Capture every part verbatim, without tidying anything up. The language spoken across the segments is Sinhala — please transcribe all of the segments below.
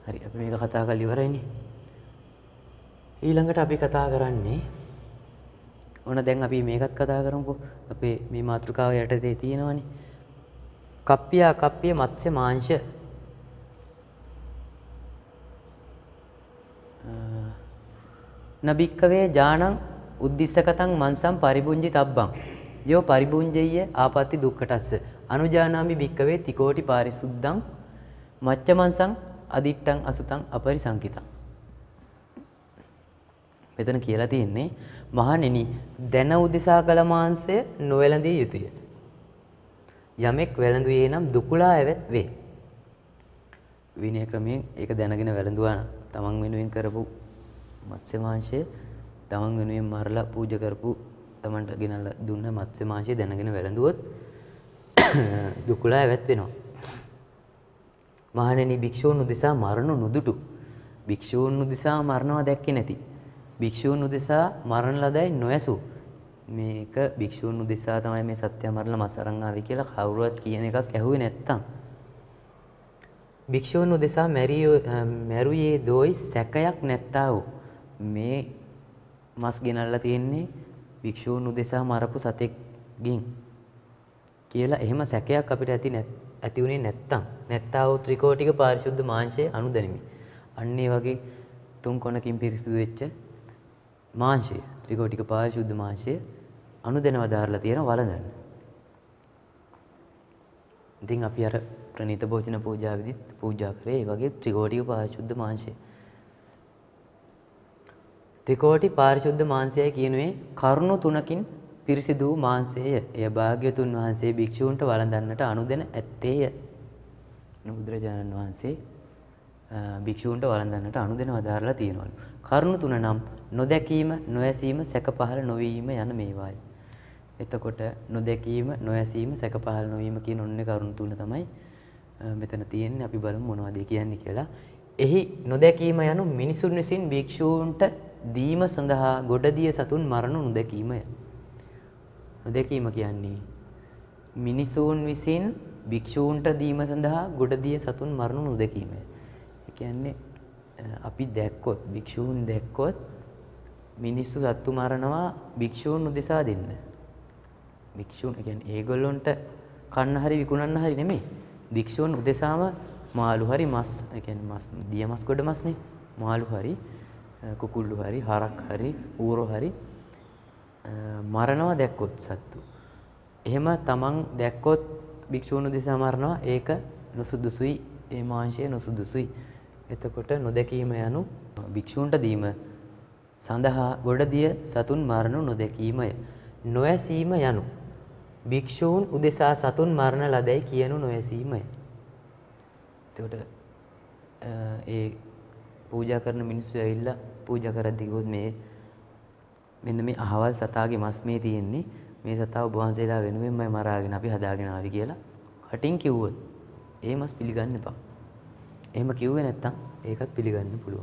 හරි අපි මේක කතා කරලා ඉවරයිනේ. ඊළඟට අපි කතා කරන්නේ ඕන දැන් අපි මේකත් කතා කරමුකෝ. අපේ මේ මාතෘකාව යටතේ තියෙනවනේ. කප්පියා කප්පිය මත්ස්‍ය මාංශ නබික්කවේ ජානං උද්දිස්සකතං මන්සම් පරිබුංජි තබ්බං යෝ පරිබුංජෙය්‍ය ආපatti දුක්ඛටස්ස අනුජානාමි භික්කවේ තිකෝටි පාරිසුද්ධං මච්ච මන්සං අදිට්ඨං අසුතං අපරිසංකිතං. මෙතන කියලා තියෙන්නේ මහණෙනි දැන උදෙසා කළ මාංශය නොවැළඳිය යුතුය. යමෙක් වැළඳුවේ නම් දුකුලා ඇවත් වේ. විනය ක්‍රමයෙන් ඒක දැනගෙන වැළඳුවා නම් තමන් වෙනුවෙන් කරපු මත්ස්‍ය මාංශය තමන් වෙනුවෙන් මරලා පූජා කරපු තමන්ට ගෙනල්ලා දුන්න මත්ස්‍ය මාංශය දැනගෙන වැළඳුවොත් දුකුලා ඇවත් වෙනවා. මහණෙනි භික්ෂූන් උදෙසා මරණු නුදුටු. භික්ෂූන් උදෙසා මරණවා දැක්කේ නැති. භික්ෂූන් උදෙසා මරණ ලදයි නොඇසු. මේක භික්ෂූන් උදෙසා තමයි මේ සත්‍ය මරලා මස් අරන් ආවේ කියලා කවුරුවත් කියන එකක් ඇහුවේ නැත්තම්. භික්ෂූන් උදෙසා මැරුයේ දෝයි සැකයක් නැත්තා වූ. මේ මස් ගෙනල්ලා තියෙන්නේ භික්ෂූන් උදෙසා මරපු සතෙක්ගෙන් කියලා එහෙම සැකයක් අපිට ඇති නැත් ඇති උනේ නැත්තම් නැත්තා වූ ත්‍රිකෝටික පාරිශුද්ධ මාංශය අනුදැනිමි. අන්න ඒ වගේ තුන් කොනකින් පිරිසිදු වෙච්ච මාංශය ත්‍රිකෝටික පාරිශුද්ධ මාංශය අනුදැනව දාරලා තියෙන වළඳන්න. ඉතින් අපි අර ප්‍රණීත භෝජන පූජාවෙදිත් පූජා කරේ ඒ වගේ ත්‍රිකෝටික පාරිශුද්ධ මාංශය. ත්‍රිකෝටි පාරිශුද්ධ මාංශය කියනුවේ කරුණු තුනකින් පිරිසිදු වූ මාංශය. එය භාග්‍යවතුන් වහන්සේ භික්ෂූන්ට වළඳන්නට අනුදැන ඇත්තේය. බුදුරජාණන් වහන්සේ භික්ෂූන්ට වළඳන්නට අනුදැන වදාරලා තියෙනවලු. කරුණු තුන නම් නොදැකීම, නොඇසීම, සැක පහළ නොවීම යන මේවායි. එතකොට නොදැකීම, නොඇසීම, සැක පහළ නොවීම කියන ඔන්නේ කරුණු තුන තමයි මෙතන තියෙන්නේ. අපි බලමු මොනවද කියන්නේ කියලා. එහි නොදැකීම යනු මිනිසුන් විසින් භික්ෂූන්ට දීම සඳහා ගොඩදිය සතුන් මරණු නොදැකීමය. නොදැකීම කියන්නේ මිනිසුන් විසින් භික්ෂූන්ට දීම සඳහා ගොඩදිය සතුන් මරණු නොදැකීමය. ඒ කියන්නේ අපි දැක්කොත් භික්ෂූන් දැක්කොත් මිනිස්සු සත්තු මරනවා භික්ෂූන් උදෙසා දෙන්න. භික්ෂූන් කියන්නේ ඒගොල්ලොන්ට කන්න හරි විකුණන්න හරි නෙමෙයි. භික්ෂූන් උදෙසාම මාළු හරි මස්, ඒ කියන්නේ මස් දිය මස් ගොඩ මස්නේ. මාළු හරි කුකුල්ලු හරි හරක් හරි ඌරෝ හරි මරනවා දැක්කොත් සත්තු. එහෙම තමන් දැක්කොත් භික්ෂූන් උදෙසා මරනවා ඒක නුසුදුසුයි. ඒ මාංශය නුසුදුසුයි. එතකොට නොදැකීම යනු භික්ෂූන්ට දීම සඳහා ගොඩදිය සතුන් මරණු නොදැකීමය. නොඇසීම යනු භික්ෂූන් උදෙසා සතුන් මරණ ලදැයි කියනු නොඇසීමය. එතකොට ඒ පූජා කරන මිනිස්සු ඇවිල්ලා පූජා කරද්දී කිව්වොත් මේ මෙන්න මේ අහවල් සතාගේ මස් මේ තියෙන්නේ මේ සතාව ඔබ වහන්සේලා වෙනුවෙන්මයි මරාගෙන අපි හදාගෙන ආවි කියලා කටින් කිව්වොත් ඒ මස් පිළිගන්න එපා. එහෙම කිව්වේ නැත්තම් ඒකත් පිළිගන්න පුළුවන්.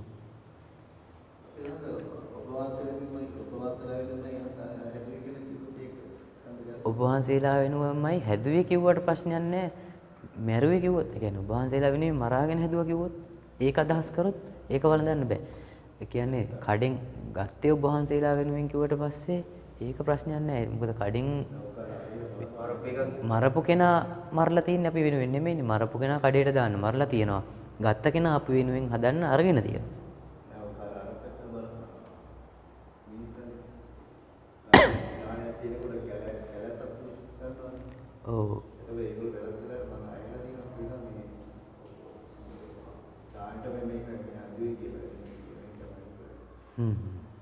ඔබ වහන්සේලා වෙනුවෙන්මයි හැදුවේ කිව්වට ප්‍රශ්නයක් නැහැ. මැරුවේ කිව්වොත්, ඒ කියන්නේ ඔබ වහන්සේලා වෙනුවෙන් මරාගෙන හැදුවා කිව්වොත් ඒක අදහස් කරොත් ඒක වළඳන්න බෑ. ඒ කියන්නේ කඩෙන් ගත්තේ ඔබ වහන්සේලා වෙනුවෙන් කිව්වට පස්සේ ඒක ප්‍රශ්නයක් නැහැ. මොකද කඩෙන් මරපු කෙනා මරලා තියන්නේ අපි වෙනුවෙන් නෙමෙයිනේ. මරපු කෙනා කඩේට දාන්න මරලා තියනවා. ගත්ත කෙනා අපි වෙනුවෙන් හදන්න අරගෙන තියෙනවා. ඔව්. හ්ම්.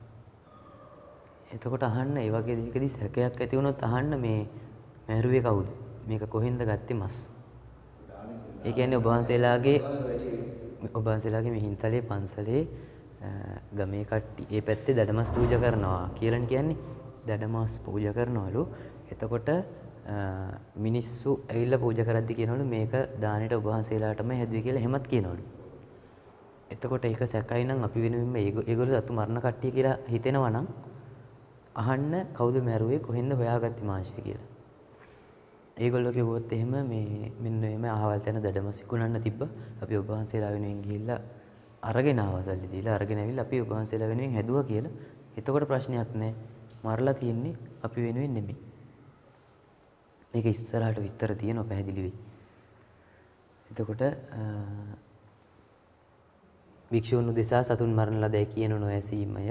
එතකොට අහන්න ඒ වගේ දෙයකදී සැකයක් ඇති වුණොත් අහන්න මේ මැරුවේ කවුද? මේක කොහෙන්ද ගත්තේ මස්? ඒ කියන්නේ ඔබ වහන්සේලාගේ ඔබ වහන්සේලාගේ මිහින්තලේ පන්සලේ ගමේ කට්ටිය ඒ පැත්තේ දඩමස් පූජා කරනවා කියලානේ කියන්නේ. දඩමස් පූජා කරනවලු. එතකොට මිනිස්සු ඇවිල්ලා පූජා කරද්දි කියනවලු මේක දානෙට ඔබ වහන්සේලාටම හැදුවේ කියලා එහෙමත් කියනවලු. එතකොට ඒක සැකයි නම් අපි වෙනුවෙන්ම ඒගොල්ලෝ සතු මරණ කට්ටිය කියලා හිතෙනවා නම් අහන්න කවුද මැරුවේ කොහෙන්ද හොයාගත්තේ මාංශය කියලා. ඒගොල්ලෝ කිව්වොත් එහෙම මේ මෙන්න මේ අහවල් තැන දඩමස් විකුණන්න තිබ්බ. අපි ඔබ වහන්සේලා වෙනුවෙන් ගිහිල්ලා අරගෙන ආවා සල්ලි දීලා අරගෙන ඇවිල්ලා අපි ඔබ වහන්සේලා වෙනුවෙන් හැදුවා කියලා. එතකොට ප්‍රශ්නයක් නැහැ. මරලා තියෙන්නේ අපි වෙනුවෙන් නෙමෙයි. මේක ඉස්සරහට විස්තර තියෙනවා පැහැදිලි වෙයි. එතකොට භික්ෂූන් උදෙසා සතුන් මරණ ලදයි කියන නොඇසීමය.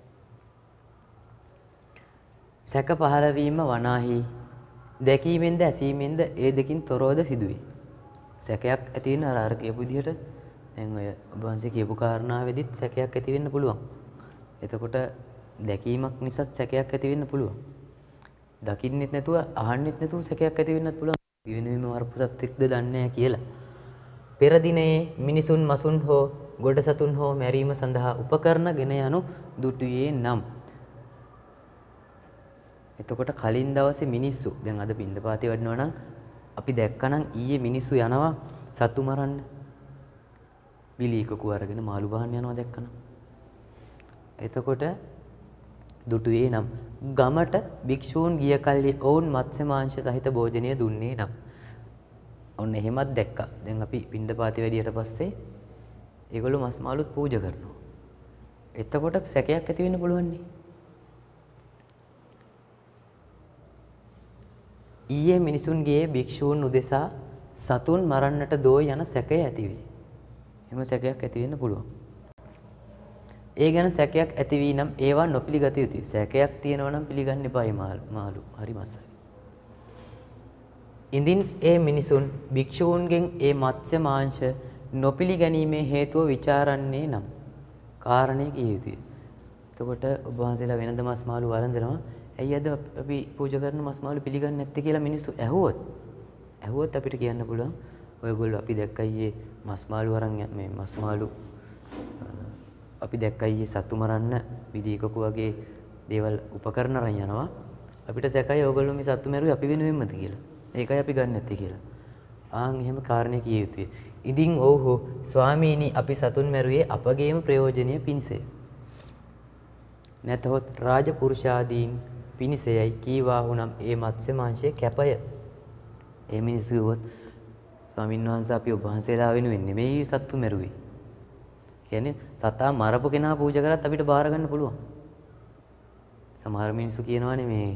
සැක පහළ වීම වනාහි දැකීමෙන්ද ඇසීමෙන්ද ඒ දෙකින් තොරවද සිදුවේ. සැකයක් ඇති වෙන අර අර කියපු විදිහට දැන් ඔය ඔබ වහන්සේ කියපු කාරණාවෙදිත් සැකයක් ඇති වෙන්න පුළුවන්. එතකොට දැකීමක් නිසාත් සැකයක් ඇති වෙන්න පුළුවන්. දකින්නෙත් නැතුව අහන්නෙත් නැතුව සැකයක් ඇති වෙන්නත් පුළුවන්. වෙනුවෙම වරපු සත්‍යෙක්ද දන්නේ නැහැ කියලා. පෙර දිනේ මිනිසුන් මසුන් හෝ ගොඩ සතුන් හෝ මැරීම සඳහා උපකරණ ගෙන යනු දුටුවේ නම්. එතකොට කලින් දවසේ මිනිස්සු දැන් අද පින්දපාතේ වඩනවා නම් අපි දැක්කනම් ඊයේ මිනිස්සු යනවා සතු මරන්න. බිලීකකු අරගෙන මාළු බහන්න යනවා දැක්කනම්. එතකොට දුටුවේ නම් ගමට භික්ෂූන් ගිය කල්හි ඔවුන් මත්ස්‍ය මාංශ සහිත භෝජනය දුන්නේ නම්. ඔන්න එහෙමත් දැක්කා. දැන් අපි පින්දපාතේ වැඩියට පස්සේ ඒගොල්ලෝ මස් මාළුත් පූජා කරනවා. එතකොට සැකයක් ඇති වෙන්න පුළුවන් නේ. ඊයේ මිනිසුන්ගේ භික්ෂූන් උදෙසා සතුන් මරන්නට දෝ යන සැකය ඇති වේ. එහෙම සැකයක් ඇති වෙන්න පුළුවන්. ඒ ගැන සැකයක් ඇති වී නම් ඒවා නොපිළිගත යුතුය. සැකයක් තියෙනවා නම් පිළිගන්න එපායි මාළු. හරි මස්සයි. ඉදින් ඒ මිනිසුන් භික්ෂූන්ගෙන් ඒ මත්ස්‍ය මාංශ නොපිළිගැනීමේ හේතුව ਵਿਚාරන්නේ නම් කාරණේ කිය යුතුය. එතකොට ඔබ වහන්සේලා වෙනද මස් මාළු වළඳනවා. ඇයි අද අපි පූජා කරන මස් මාළු පිළිගන්නේ නැත්තේ කියලා මිනිස්සු ඇහුවොත් ඇහුවොත් අපිට කියන්න පුළුවන් ඔයගොල්ලෝ අපි දැක්කයි මස් මාළු අරන් මේ මස් මාළු අපි දැක්කයි සතු මරන්න විදීකකු වගේ දේවල් උපකරණ අරන් යනවා. අපිට සැකයි ඔයගොල්ලෝ මේ සතු මරුවේ අපි වෙනුවෙන්මද කියලා. ඒකයි අපි ගන්න නැත්තේ කියලා. ආන් එහෙම කාරණේ කිය යුතුය. ඉදින් ඔව්හු ස්වාමීනි අපි සතුන් මරුවේ අපගේම ප්‍රයෝජනීය පිණිසය. නැතහොත් රාජපුරුෂාදීන් පිණිසයයි කීවාහුනම් ඒ මත්ස්‍ය මාංශයේ කැපය. ඒ මිනිස්සු කිව්වොත් ස්වාමීන් වහන්සේ අපි ඔබ වහන්සේලා වෙනුවෙන් නෙමෙයි සත්තු මරුවේ. කියන්නේ සතා මරපු කෙනා පූජා කරත් අපිට බාර ගන්න පුළුවන්. සමහර මිනිස්සු කියනවානේ මේ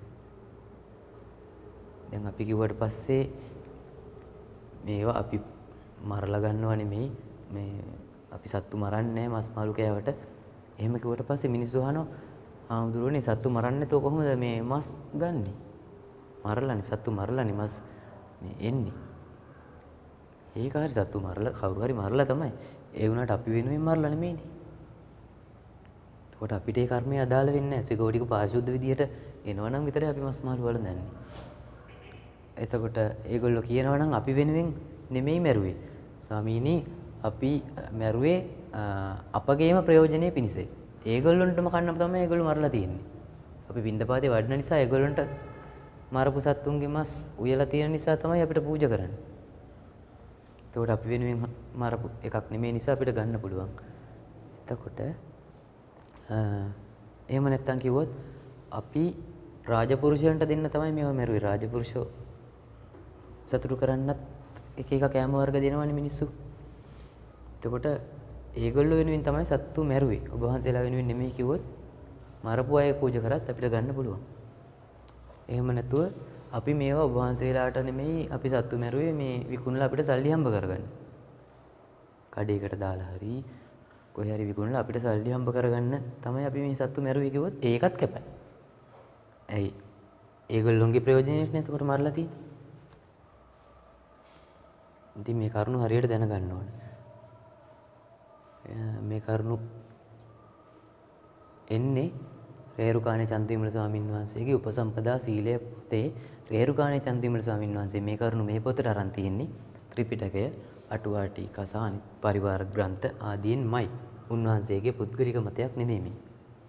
දැන් අපි කිව්වට පස්සේ මේවා අපි මරලා ගන්නව නෙමෙයි මේ අපි සත්තු මරන්නේ මස් මාළු කෑවට. එහෙම කිව්වට පස්සේ මිනිස්සු අහනවා ආමුදුරනේ සත්තු මරන්නේ නැතෝ කොහොමද මේ මස් ගන්නෙ? මරලානේ සත්තු මරලානේ මස් මේ එන්නේ. ඒක හරි සත්තු මරලා කවුරු හරි මරලා තමයි. ඒ වුණාට අපි වෙනුවෙන් මරලා නෙමෙයිනේ. එතකොට අපිට ඒ කර්මය අදාළ වෙන්නේ නැහැ. ත්‍රිකෝටික පාරිශුද්ධ විදියට එනවනම් විතරයි අපි මස් මාළු වළඳන්නේ. එතකොට ඒගොල්ලෝ කියනවා නම් අපි වෙනුවෙන් නෙමෙයි මැරුවේ. ස්වාමීනි අපි මැරුවේ අපගේම ප්‍රයෝජනෙ පිණිසයි. ඒගොල්ලොන්ටම කන්න තමයි ඒගොල්ලෝ මරලා තියෙන්නේ. අපි පින්දපාතේ වඩන නිසා ඒගොල්ලන්ට මරපු සත්තුන්ගේ මස් උයලා තියෙන නිසා තමයි අපිට පූජා කරන්නේ. ඒකට අපි වෙනුවෙන් මරපු එකක් නෙමෙයි නිසා අපිට ගන්න පුළුවන්. එතකොට එහෙම නැත්තම් කිව්වොත් අපි රාජපුරුෂයන්ට දෙන්න තමයි මේව මැරුවේ. රාජපුරුෂෝ සතුටු කරන්නත් එක එක කෑම වර්ග දෙනවනේ මිනිස්සු. එතකොට ඒගොල්ලෝ වෙනුවෙන් තමයි සත්තු මැරුවේ. ඔබ වහන්සේලා වෙනුවෙන් නෙමෙයි කිව්වොත් මරපු අය පූජා කරත් අපිට ගන්න පුළුවන්. එහෙම නැතුව අපි මේවා ඔබ වහන්සේලාට නෙමෙයි අපි සත්තු මැරුවේ මේ විකුණලා අපිට සල්ලි හම්බ කරගන්න. කඩේකට දාලා හරි කොහේ හරි විකුණලා අපිට සල්ලි හම්බ කරගන්න තමයි අපි මේ සත්තු මැරුවේ කිව්වොත් ඒකත් කැපයි. ඇයි? ඒගොල්ලොන්ගේ ප්‍රයෝජනෙට නේ එතකොට මරලා තියෙන්නේ. ඉතින් මේ කරුණු හරියට දැනගන්න ඕනේ. මේ කරුණු එන්නේ රේරුකාණේ චන්දිවිමල ස්වාමීන් වහන්සේගේ උපසම්පදා සීලය පොතේ රේරුකාණේ චන්දිවිමල ස්වාමීන් වහන්සේ මේ කරුණු මේ පොතට අරන් තියෙන්නේ ත්‍රිපිටකය අටුවා ටීකා සහ අනිත් පරිවාර ග්‍රන්ථ ආදීන්මයි. උන්වහන්සේගේ පුද්ගලික මතයක් නෙමෙයි මේ.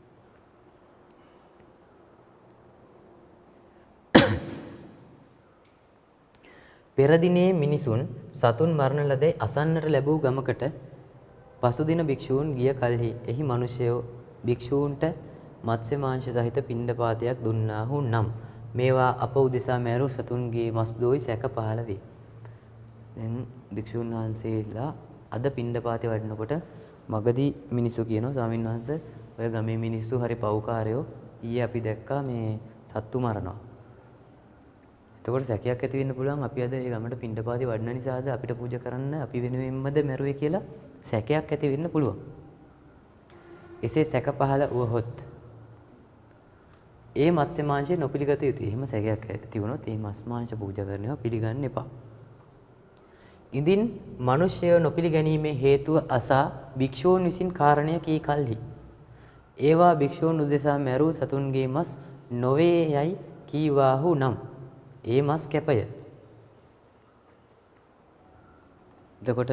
පෙර දිනේ මිනිසුන් සතුන් මරණ ලදැයි අසන්නට ලැබූ ගමකට පසුදින භික්ෂූන් ගිය කලෙහි එහි මිනිසයෝ භික්ෂූන්ට මත්ස්‍ය මාංශ සහිත පිණ්ඩපාතයක් දුන්නාහු නම් මේවා අප උදෙසා මැරු සතුන්ගේ මස් දෝයි සැක පහළ වේ. දැන් භික්ෂූන් වහන්සේලා අද පිණ්ඩපාතේ වඩනකොට මගදී මිනිස්සු කියනවා ස්වාමීන් වහන්සේ ඔය ගමේ මිනිස්සු හරි පව්කාරයෝ ඊයේ අපි දැක්කා මේ සත්තු මරනවා. එතකොට සැකයක් ඇති වෙන්න පුළුවන් අපි අද මේ ගමට පින්ඩපාතේ වඩන නිසාද අපිට පූජා කරන්න අපි වෙනුවෙන්මද මැරුවේ කියලා සැකයක් ඇති වෙන්න පුළුවන්. එසේ සැක පහළ වුවහොත් ඒ මත්ස්‍ය මාංශය නොපිළිගත යුතුයි. එහෙම සැකයක් ඇති වුණොත් ඒ මස් මාංශ පූජා කරනවා පිළිගන්න එපා. ඉදින් මිනිසය නොපිළිගැනීමේ හේතුව අසා භික්ෂූන් විසින් කාරණය කී කල්හි ඒවා භික්ෂූන් උදෙසා මැරූ සතුන්ගේ මස් නොවේ යයි කීවාහු නම් ඒ මස් කැපය. එතකොට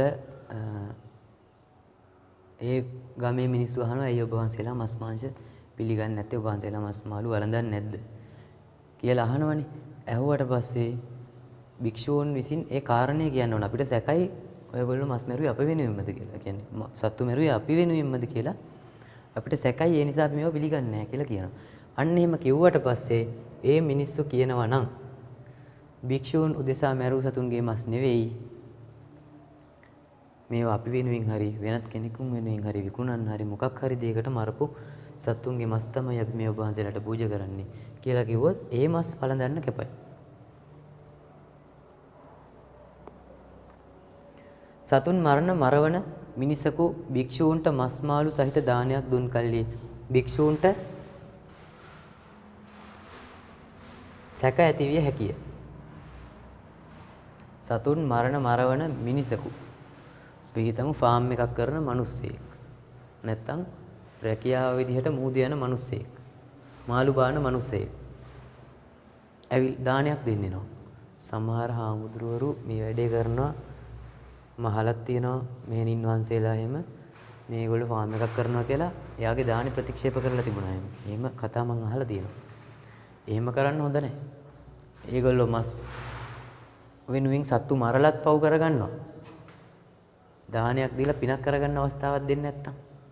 ඒ ගමේ මිනිස්සු අහනවා ඇයි ඔබ වහන්සේලා මස් මාංශ පිළිගන්නේ නැත්තේ? ඔබ වහන්සේලා මස් මාළු වළඳන්නේ නැද්ද කියලා අහනවනේ. ඇහුවට පස්සේ භික්ෂූන් විසින් ඒ කාරණේ කියන්න ඕන. අපිට සැකයි ඔයගොල්ලෝ මස් මැරුවේ අප වෙනුවෙන්මද කියලා. කියන්නේ සත්තු මැරුවේ අපි වෙනුවෙන්මද කියලා අපිට සැකයි. ඒ නිසා අපි මේව පිළිගන්නේ නැහැ කියලා කියනවා. අන්න එහෙම කිව්වට පස්සේ ඒ මිනිස්සු කියනවා නම් භික්ෂූන් උදෙසා මැරූ සතුන්ගේ මස් නෙවෙයි. මේවා අපි වෙනුවෙන් හරි වෙනත් කෙනෙකුන් වෙනුවෙන් හරි විකුණන්න හරි මොකක් හරි දෙයකට මරපු සතුන්ගේ මස් තමයි අපි මේ ඔබ වහන්සේලාට පූජා කරන්නේ කියලා කිව්වොත් ඒ මස් වළඳන්න කැපයි. සතුන් මරණ මරවන මිනිසකු භික්ෂූන්ට මස් මාළු සහිත දානයක් දුන් කල්හි භික්ෂූන්ට සැක ඇතිවිය හැකිය. සතුන් මරණ මරවන මිනිසකු අපි හිතමු ෆාම් එකක් කරන මිනිස්සෙක් නැත්තම් රැකියාව විදිහට මුහුද යන මිනිස්සෙක් මාළු බාන මිනිස්සෙක් ඇවිල් දානයක් දෙන්නෙනවා. සමහර හාමුදුරුවරු මේ වැඩේ කරනවා මහලක් තියනවා මෙහෙණින් වහන්සේලා එහෙම මේගොල්ලෝ ෆාම් එකක් කරනවා කියලා එයාගේ දානි ප්‍රතික්ෂේප කරලා තිබුණා එහෙම. එහෙම කතා මම අහලා තියෙනවා. එහෙම කරන්න හොඳ නැහැ. ඒගොල්ලෝ මස් වෙනුවෙන් සත්තු මරලත් පව් කරගන්නවා. දානයක් දීලා පිනක් කරගන්න අවස්ථාවක් දෙන්නේ නැත්තම්.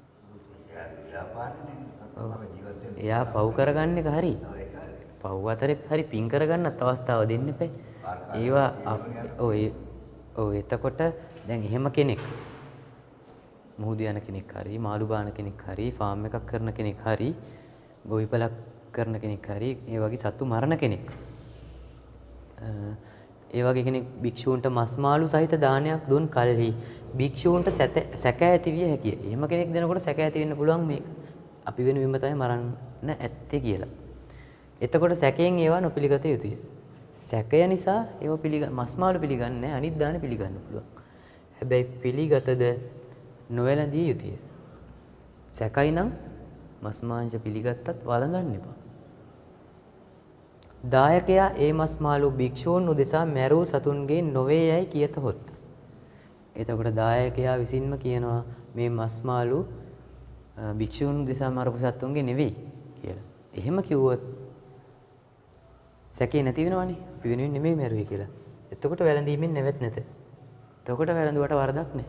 එයා පව් කරගන්න එක හරි. පව් අතරේ හරි පින් කරගන්නත් අවස්ථාව දෙන්න එපා. ඒවා ඔය ඔව් එතකොට දැන් එහෙම කෙනෙක් මුහුදු යන කෙනෙක් හරි මාළු බාන කෙනෙක් හරි ෆාම් එකක් කරන කෙනෙක් හරි ගොවිපලක් කරන කෙනෙක් හරි ඒ වගේ සතු මරණ කෙනෙක් ඒ වගේ කෙනෙක් භික්ෂූන්ට මස් මාළු සහිත දානයක් දුන් කල්හි භික්ෂූන්ට සැක ඇති විය හැකිය. එහෙම කෙනෙක් දෙනකොට සැක ඇති වෙන්න පුළුවන් මේක අපි වෙනුවෙන්ම තමයි මරන්න ඇත්තේ කියලා. එතකොට සැකයෙන් ඒවා නොපිළිගත යුතුය. සැකය නිසා ඒව පිළිග මස් මාළු පිළිගන්නේ නැහැ අනිත් දාන පිළිගන්න පුළුවන්. හැබැයි පිළිගතද නොවැළඳිය යුතුය. සැකයි නම් මස් මාංශ පිළිගත්තත් වළඳන්න එපා. දායකයා ඒ මස් මාළු භික්ෂූන් උදෙසා මැරූ සතුන්ගේ නොවේ යයි කියතහොත්. එතකොට දායකයා විසින්ම කියනවා මේ මස් මාළු භික්ෂූන් උදෙසා මරපු සතුන්ගේ නෙවෙයි කියලා. එහෙම කිව්වොත් සැකේ නැති වෙනවනේ. අපි වෙනුවෙන් නෙමෙයි මැරුවේ කියලා. එතකොට වැළඳීමෙන් නැවැත් නැත. එතකොට වැළඳුවට වරදක් නැහැ.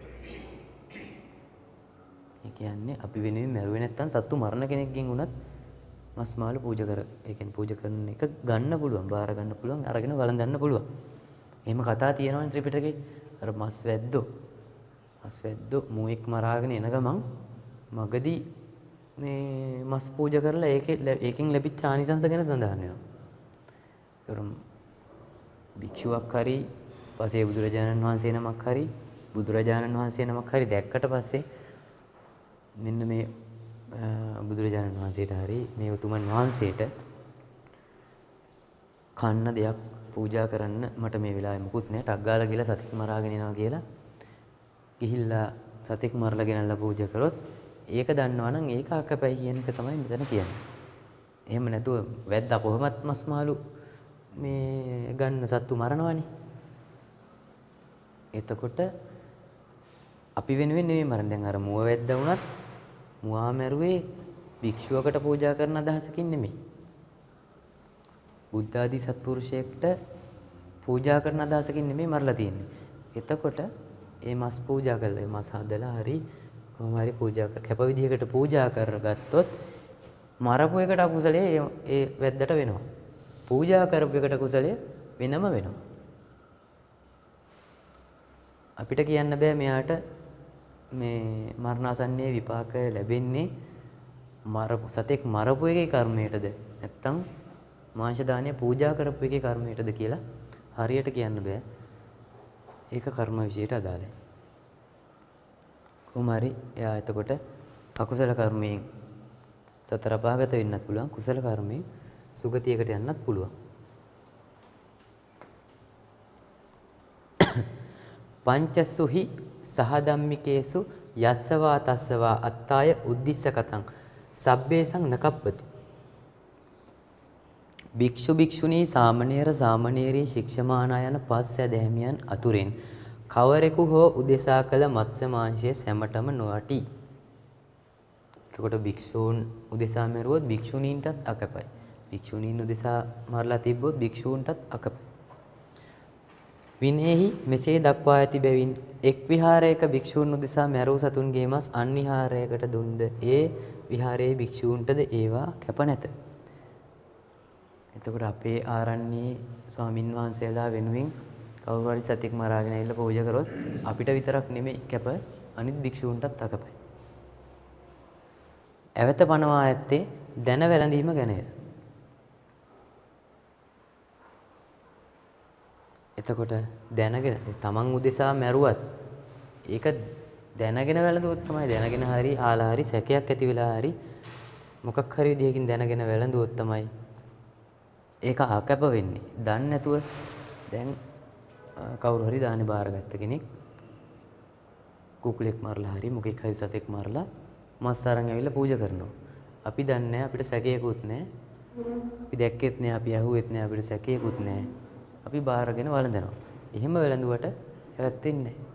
ඒ කියන්නේ අපි වෙනුවෙන් මැරුවේ නැත්තම් සත්තු මරණ කෙනෙක්ගෙන් උනත් මස් මාළු පූජා කර ඒ කියන්නේ පූජා කරන එක ගන්න පුළුවන්, බාර ගන්න පුළුවන්, අරගෙන වළඳන්න පුළුවන්. එහෙම කතා තියෙනවනේ ත්‍රිපිටකේ. අර මස් වැද්දෝ මස් වැද්දෝ මුවෙක් මරාගෙන එන ගමන් මගදී මේ මස් පූජා කරලා ඒකේ ඒකෙන් ලැබිච්ච ආනිසංස ගැන සඳහන් වෙනවා. ඒතරම් භික්ෂුවක් හරි පසේ බුදුරජාණන් වහන්සේ නමක් හරි බුදුරජාණන් වහන්සේ නමක් හරි දැක්කට පස්සේ මෙන්න මේ බුදුරජාණන් වහන්සේට හරි මේ උතුමන් වහන්සේට කන්න දෙයක් පූජා කරන්න මට මේ වෙලාවේ මුකුත් නැහැ. ටක් ගාලා ගිහලා සතෙක් මරාගෙන එනවා කියලා ගිහිල්ලා සතෙක් මරලා ගෙනල්ලා පූජා කරොත් ඒක දන්නවා නම් ඒක අකපයි කියන එක තමයි මෙතන කියන්නේ. එහෙම නැතුව වැද්දා කොහොමත් මස් මාළු මේ ගන්න සත්තු මරනවනේ. එතකොට අපි වෙනුවෙන් නෙමෙයි මරන්නේ. දැන් අර මුව වැද්දා වුණත් මුවා මැරුවේ භික්ෂුවකට පූජා කරන අදහසකින් නෙමෙයි. බුද්ධ ආදී සත්පුරුෂයෙක්ට පූජා කරන අදහසකින් නෙමෙයි මරලා තියෙන්නේ. එතකොට ඒ මස් පූජා කළා. ඒ මස් හදලා හරි කොහොම හරි පූජා කර කැප විදිහකට පූජා කරගත්තොත් මරපු එකට අකුසලයේ ඒ වැද්දට වෙනවා. පූජා කරපු එකට කුසලය වෙනම වෙනවා. අපිට කියන්න බෑ මෙයාට මේ මරණාසන්නයේ විපාක ලැබෙන්නේ මරපු සතෙක් මරපු එකේ කර්මයටද නැත්නම් මාංශ දානය පූජා කරපු එකේ කර්මයටද කියලා හරියට කියන්න බෑ. ඒක කර්ම විශේෂයට අදාළයි. කුමාරි එයා එතකොට අකුසල කර්මයෙන් සතර අපාගත වෙන්නත් පුළුවන්, කුසල කර්මයෙන් සුගතියකට යන්නත් පුළුවන්. පංචසුහි සහධම්මිකේසු යස්සවා තස්සවා අත්තාය උද්දිස්ස කතං සබ්බේසං නකප්පති. භික්ෂු භික්ෂුණී සාමණේර සාමණේරී ශික්ෂමාන යන පස් සැදැහැමියන් අතුරෙන් කවරෙකු හෝ උදෙසා කළ මත්ස්‍ය මාංශය සැමටම නොවටි. එතකොට භික්ෂූන් උදෙසා මරුවොත් භික්ෂුණීන්ටත් අකපයි. භික්ෂුණීන් උදෙසා මරලා තිබ්බොත් භික්ෂූන්ටත් අකපයි. විනේහි මෙසේ දක්වා ඇති බැවින් එක් විහාරයක භික්ෂූන් උදෙසා මැරූ සතුන්ගේ මස් අන් විහාරයකට දුන්ද ඒ විහාරයේ භික්ෂූන්ටද ඒවා කැප නැත. එතකොට අපේ ආරණ්‍යයේ ස්වාමින් වහන්සේලා වෙනුවෙන් කවුරු හරි සතෙක් මරාගෙන ඇවිල්ලා පූජා කරොත් අපිට විතරක් නෙමෙයි කැප අනිත් භික්ෂූන්ටත් අකපයි. ඇවත පනවා ඇත්තේ දැන වැළඳීම ගැනය. එතකොට දැනගෙන තමන් උදෙසා මැරුවත් ඒක දැනගෙන වැළඳුවොත් තමයි දැනගෙන හරි ආලා හරි සැකයක් ඇති වෙලා හරි මොකක් හරි විදියකින් දැනගෙන වැළඳුවොත් තමයි ඒක අකැප වෙන්නේ. දන්නේ නැතුව දැන් කවුරු හරි දානේ බාරගත්ත කෙනෙක් කුකුලෙක් මරලා හරි මොකෙක් හරි සතෙක් මරලා මස් අරන් ඇවිල්ලා පූජා කරනවා. අපි දන්නේ නැහැ, අපිට සැකයකුත් නැහැ. අපි දැක්කෙත් නැහැ, අපි ඇහුවෙත් නැහැ, අපිට සැකයකුත් නැහැ. අපි බාරගෙන වළඳනවා. එහෙම වැළඳුවට පැවැත්ෙන්නේ නැහැ.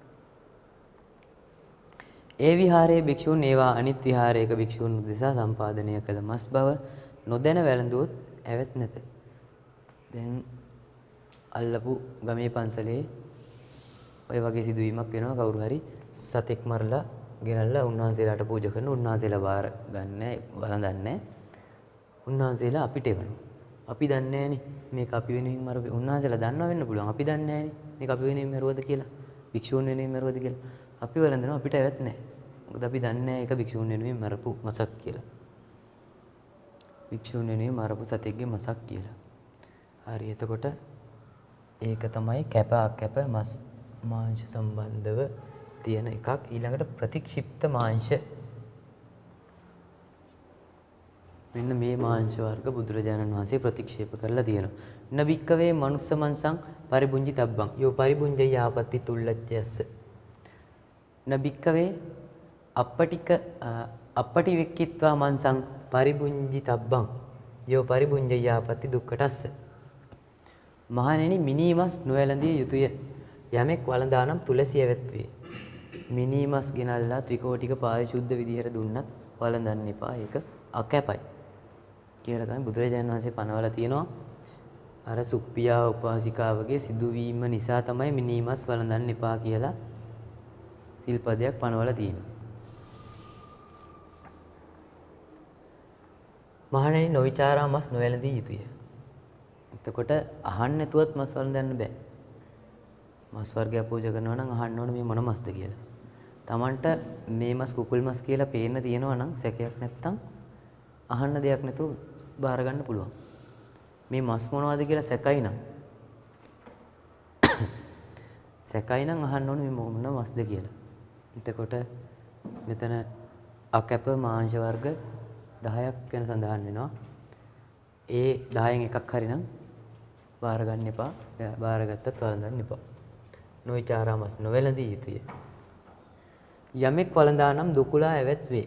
ඒ විහාරයේ භික්ෂූන් ඒවා අනිත් විහාරයක භික්ෂූන් උදෙසා සම්පාදනය කළ මස් බව නොදැන වැළඳුවොත් ඇවැත් නැත. දැන් අල්ලපු ගමේ පන්සලේ ඔය වගේ සිදුවීමක් වෙනවා. කවුරු හරි සතෙක් මරලා ගෙනල්ලා උන්වහන්සේලාට පූජා කරන උන්වහන්සේලා බාර ගන්නෑ, වළඳන්නේ. උන්වහන්සේලා අපිට එවනවා. අපි දන්නේ නැහනේ මේක අපි වෙනුවෙන් මරුවේ. උන්වහන්සේලා දන්නවා වෙන්න පුළුවන්. අපි දන්නේ නැහනේ මේක අපි වෙනුවෙන් මරුවද කියලා. භික්ෂූන් වෙනුවෙන් මරුවද කියලා. අපි වළඳනවා, අපිට ඇවැත් නැහැ. මොකද අපි දන්නේ නැහැ ඒක භික්ෂූන් වෙනුවෙන් මරපු මසක් කියලා. භික්ෂූන් වෙනුවෙන් මරපු සතෙක්ගේ මසක් කියලා. හරි. එතකොට ඒක තමයි කැප අකැප මස් මාංශ සම්බන්ධව තියෙන එකක්. ඊළඟට ප්‍රතික්ෂිප්ත මාංශ. මෙන්න මේ මාංශ වර්ග බුදුරජාණන් වහන්සේ ප්‍රතික්ෂේප කරලා තියෙනවා. නබික්කවේ මනුස්ස මංසං පරිබුංජි තබ්බං යෝ පරිබුංජය ආපත්ති තුල්ලච්චයස්ස. නබික්කවේ අපටික අපටි වෙක්කිත්වා මංසං පරිබුංජි තබ්බං යෝ පරිබුංජය ආපත්ති දුක්ඛටස්ස. මහණෙනි මිනීමස් නොවැළඳිය යුතුය. යමෙක් වළඳා නම් තුලසිය වෙත්වේ. මිනීමස් ගෙනල්ලා ත්‍රිකෝටික පාරිශුද්ධ විදිහට දුන්නත් වළඳන්න එපා. ඒක අකැපයි කියලා තමයි බුදුරජාණන් වහන්සේ පනවලා තියෙනවා. අර සුප්පියා උපාසිකාවගේ සිදුවීම නිසා තමයි මිනීමස් වළඳන්න එපා කියලා සිල්පදයක් පනවලා තියෙනවා. මහණෙනි නොවිචාරා මස් නොවැළඳිය යුතුය. එතකොට අහන්න නැතුවත් මස් වළඳන්න බෑ. මස් වර්ගයක් පූජා කරනවා නම් අහන්න ඕනේ මේ මොන මස්ද කියලා. Tamanට මේ මස් කුකුල් මස් කියලා පේන්න තියෙනවා නම් සැකයක් නැත්තම් අහන්න දෙයක් නැතුව බාර ගන්න පුළුවන්. මේ මස් මොනවද කියලා සැකයි නම් සැකයි නම් අහන්න ඕනේ මේ මොන මස්ද කියලා. එතකොට මෙතන අකැප මාංශ වර්ග දහයක් ගැන සඳහන් වෙනවා. ඒ දහයෙන් එකක් හරි නම් බාර ගන්න එපා. බාරගත්තත් වළඳන්න එපා. නොවිචාරා මස් නොවැළඳිය යුතුය. යමෙක් වළඳා නම් දුකුලා ඇවැත් වේ.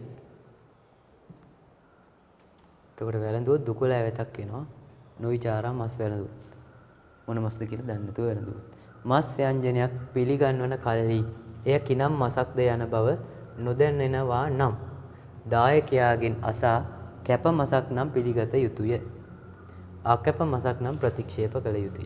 එතකොට වැළඳුවොත් දුකුලා ඇවැතක් වෙනවා. නොවිචාරා මස් වැළඳුවොත්. මොන මස්ද කියලා දන්නේ නැතුව වැළඳුවොත්. මස් ව්‍යංජනයක් පිළිගන්වන කල්හි එය කිනම් මසක්ද යන බව නොදැනෙනවා නම් දායකයාගෙන් අසා කැප මසක් නම් පිළිගත යුතුය. අකැප මසක් නම් ප්‍රතික්ෂේප කළ යුතුය.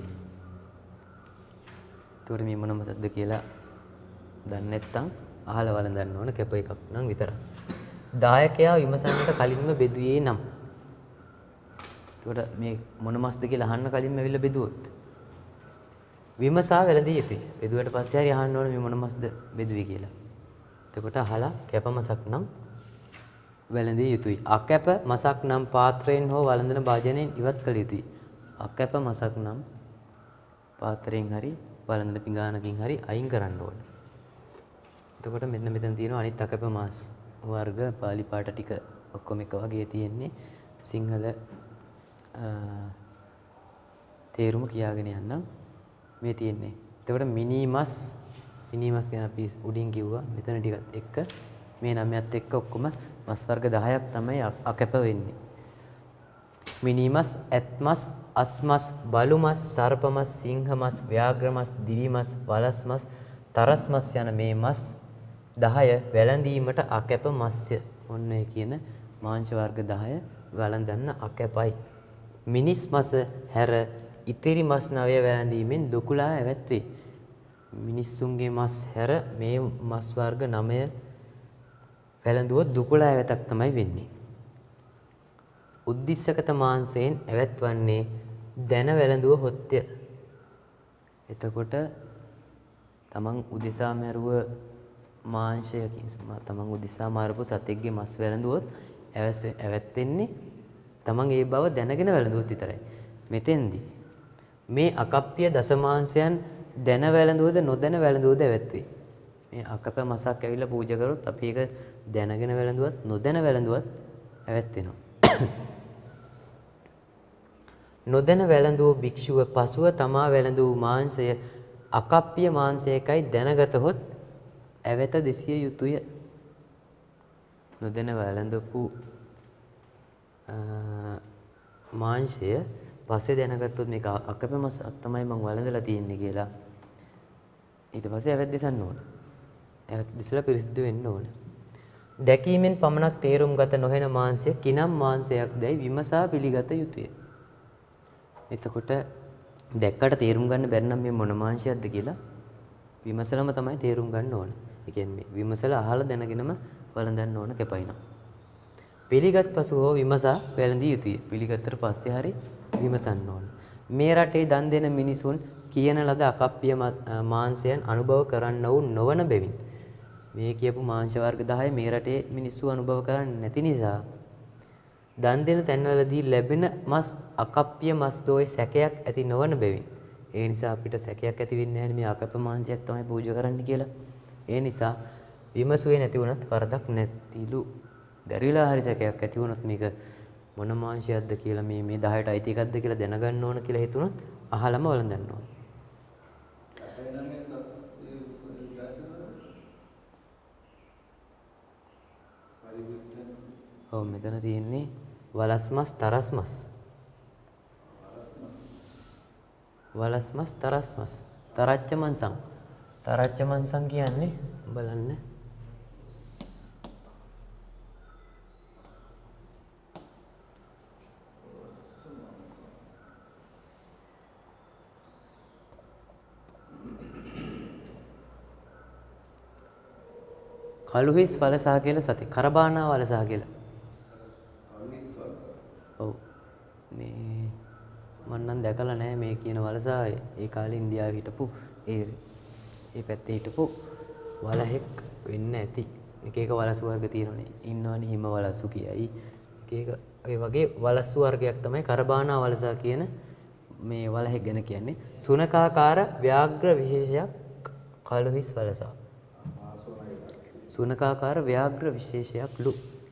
එතකොට මේ මොන මසක්ද කියලා දන්නේ නැත්නම් අහලා වළඳන්න ඕන කැප එකක් නම් විතරයි. දායකයා විමසන්නට කලින්ම බෙදුවේ නම්. එතකොට මේ මොන මස්ද කියලා අහන්න කලින්ම ඇවිල්ලා බෙදුවොත් විමසා වැළඳිය යුතුයි. බෙදුවට පස්සේ හරි අහන්න ඕන මේ මොන මස්ද බෙදුවේ කියලා. එතකොට අහලා කැප මසක් නම් වැළඳිය යුතුයි. අකැප මසක් නම් පාත්‍රයෙන් හෝ වළඳන භාජනයෙන් ඉවත් කළ යුතුයි. අකැප මසක් නම් පාත්‍රයෙන් හරි වළඳන පිඟානකින් හරි අයින් කරන්න ඕන. එතකොට මෙන්න මෙතන තියෙනවා අනිත් අකැප මාස් වර්ග පාලි පාට ටික ඔක්කොම එක වගේ තියෙන්නේ. සිංහල තේරුම කියාගෙන යන්නම් මේ තියෙන්නේ. එතකොට මිනි මස් මිනි මස් ගැන අපි උඩින් කිව්වා. මෙතන ටිකත් එක්ක මේ නමයත් එක්ක ඔක්කොම මස් වර්ග දහයක් තමයි අකැප වෙන්නේ. මිනි මස්, ඇත් මස්, අස් මස්, බලු මස්, සර්ප මස්, සිංහ මස්, ව්‍යාඝ්‍ර මස්, දිවි මස්, වලස් මස්, තරස් මස් යන මේ මස් දහය වැළඳීමට අකැප මස්ය. ඔන්න ඒ කියන මාංශ වර්ග දහය වැළඳන්න අකැපයි. මිනිස් මස හැර ඉතිරි මස් නවය වැළඳීමෙන් දුකුලා ඇවැත් වේ. මිනිස්සුන්ගේ මස් හැර මේ මස් වර්ග නවය වැළඳුවොත් දුකුලා ඇවැතක් තමයි වෙන්නේ. උද්දිස්සකත මාංශයෙන් ඇවැත්වන්නේ දැන වැළඳුව හොත්ය. එතකොට තමන් උදෙසා මැරුව මාංශයකින් තමන් උදෙසා මාරපු සතෙක්ගේ මස් වැළඳුවොත් ඇවැත්වෙන්නේ තමන් ඒ බව දැනගෙන වැළඳුවොත් විතරයි. මෙතෙන්දී මේ අකප්පිය දසමාංශයන් දැන වැළඳුවද නොදැන වැළඳුවද ඇවැත්වේ. මේ අකප මසක් ඇවිල්ලා පූජා කරොත් අපි ඒක දැනගෙන වැළඳුවත් නොදැන වැළඳුවත් ඇවැත්වෙනවා. නොදැන වැළඳූ භික්ෂුව පසුව තමා වැළඳූ මාංශය අකප්පිය මාංශයකයි දැනගතහොත් ඇවැත දෙසිය යුතුය. නොදැන වැළඳපු මාංශය පස්සේ දැනගත්තොත් මේක අකප මස් තමයි මම වළඳලා තියෙන්නේ කියලා ඊට පස්සේ ඇවැත් දෙසන්න ඕන. ඇවැත් දෙසලා පිරිසිදු වෙන්න ඕන. දැකීමෙන් පමණක් තේරුම් ගත නොහෙන මාංශය කිනම් මාංශයක් දැයි විමසා පිළිගත යුතුය. එතකොට දැක්කට තේරුම් ගන්න බැරි නම් මේ මොන මාංශයක්ද කියලා විමසලම තමයි තේරුම් ගන්න ඕන. ඒ කියන්නේ විමසලා අහලා දැනගෙනම වළඳන්න ඕන කැපයිනම්. පිළිගත් පසු හෝ විමසා වැළඳිය යුතුය. පිළිගත්තට පස්සේ හරි විමසන්න ඕන. මේ රටේ දන් දෙන මිනිසුන් කියන ලද අකප්පිය මාංශයන් අනුභව කරන්න වූ නොවන බැවින් මේ කියපු මාංශ වර්ග දහය මේ රටේ මිනිස්සු අනුභව කරන්නේ නැති නිසා දන් දෙන තැන්වලදී ලැබෙන මස් අකප්පිය මස් දෝයි සැකයක් ඇති නොවන බැවින් ඒ නිසා අපිට සැකයක් ඇති වෙන්නේ නැහැ මේ අකප්ප මාංශයක් තමයි පූජා කරන්න කියලා. ඒ නිසා විමසුවේ නැති වුණත් වරදක් නැතිලු. බැරිලා හරි සැකයක් ඇති වුණොත් මේක මොන මාංශයක්ද කියලා මේ මේ දහයට අයිති එකක්ද කියලා දැනගන්න ඕන කියලා හිතුණොත් අහලම වළඳන්න ඕන. ඔව් මෙතන තියෙන්නේ වලස් මස්, තරස් මස්. වලස් මස්, තරස් මස්. තරච්ච මන්සං. තරච්ච මන්සං කියන්නේ බලන්න. කළුහිස් වලසා කියලා සතේ කරබානා වලසා කියලා. ඔව් මේ මම නම් දැකලා නැහැ මේ කියන වලසා ඒ කාලේ ඉන්දියාවේ හිටපු ඒ ඒ පැත්තේ හිටපු වලහෙක් වෙන්න ඇති. එක එක වලසු වර්ග තියෙනවානේ. ඉන්නවනේ හිම වලසු කියයි. එක එක ඒ වගේ වලසු වර්ගයක් තමයි කරබානා වලසා කියන මේ වලහෙක් ගැන කියන්නේ. සුනකාකාර ව්‍යාග්‍ර විශේෂයක් කළුහිස් වලසා. සුනකාකාර ව්‍යාග්‍ර විශේෂයක් ලු.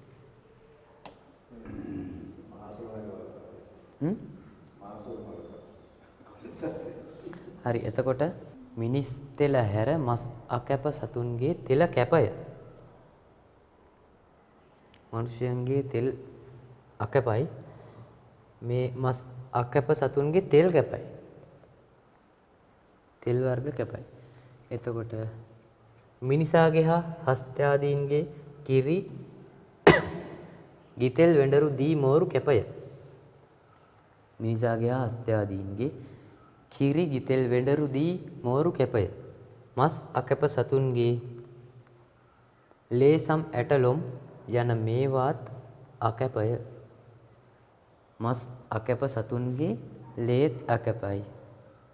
හරි එතකොට මිනිස් තෙල හැර මස් අකැප සතුන්ගේ තෙල කැපය. මිනිසයන්ගේ තෙල් අකැපයි. මේ මස් අකැප සතුන්ගේ තෙල් කැපයි. තෙල් වර්ග කැපයි. එතකොට මිනිසාගේ හා හස්ත්‍යාදීන්ගේ කිරි ගිතෙල් වෙඬරු දී මෝරු කැපය. මිනිසාගේ හා හස්ත්‍යාදීන්ගේ කිරි ගිතෙල් වෙඬරු දී මෝරු කැපය. මස් අකැප සතුන්ගේ ලේසම් ඇටලොම් යන මේවාත් අකැපය. මස් අකැප සතුන්ගේ ලේත් අකැපයි.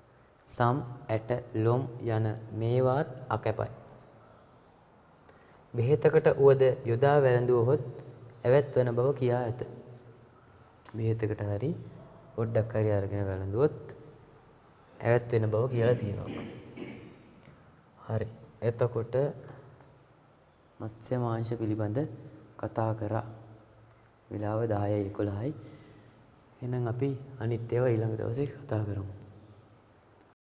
සම් ඇට ලොම් යන මේවාත් අකැපයි. බෙහෙතකට උවද යොදා වැළඳුවහොත් ඇවැත් වන බව කියා ඇත. බෙහෙතකට හරි පොඩ්ඩක් හරි අරගෙන වැළඳුවොත් ඇවැත් වෙන බව කියලා තියෙනවා. හරි. එතකොට මත්ස්‍ය මාංශ පිළිබඳ කතා කරා. වෙලාව දහයයි එකොළහයි. එහෙනම් අපි අනිත් ඒවා ඊළඟ දවසේ කතා කරමු.